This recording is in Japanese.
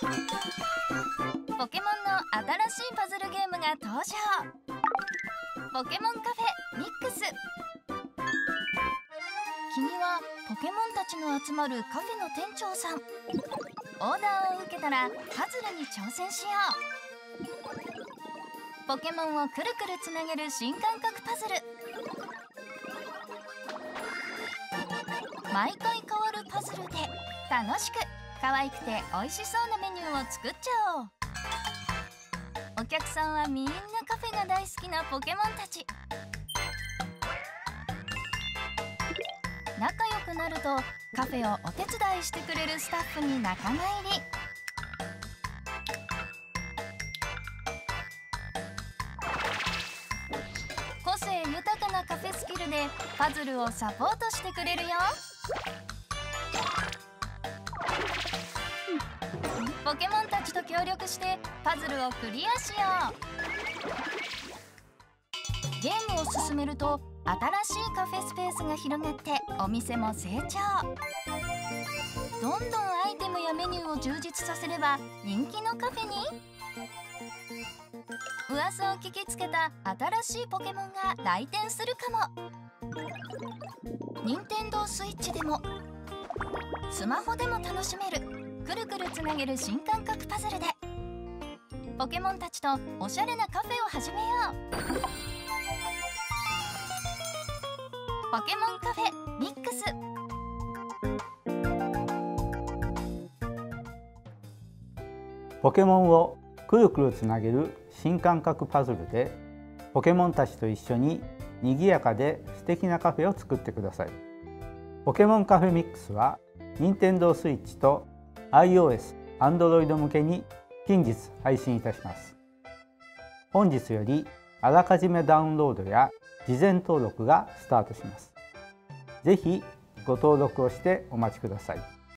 ポケモンの新しいパズルゲームが登場。ポケモンカフェミックス。君はポケモンたちの集まるカフェの店長さん。オーダーを受けたらパズルに挑戦しよう。ポケモンをくるくるつなげる新感覚パズル。毎回変わるパズルで楽しく可愛くて美味しそうなメニューを作っちゃおう。お客さんはみんなカフェが大好きなポケモンたち。仲良くなるとカフェをお手伝いしてくれるスタッフに仲間入り。個性豊かなカフェスキルでパズルをサポートしてくれるよ。ポケモンたちと協力してパズルをクリアしよう。ゲームを進めると新しいカフェスペースが広がってお店も成長。どんどんアイテムやメニューを充実させれば人気のカフェに。噂を聞きつけた新しいポケモンが来店するかも。任天堂スイッチでもスマホでも楽しめるくるくるつなげる新感覚パズルでポケモンたちとおしゃれなカフェを始めよう。ポケモンカフェミックス。 ポケモンをくるくるつなげる新感覚パズルでポケモンたちと一緒に賑やかで素敵なカフェを作ってください。ポケモンカフェミックスは任天堂スイッチと iOS、Android 向けに近日配信いたします。本日よりあらかじめダウンロードや事前登録がスタートします。ぜひご登録をしてお待ちください。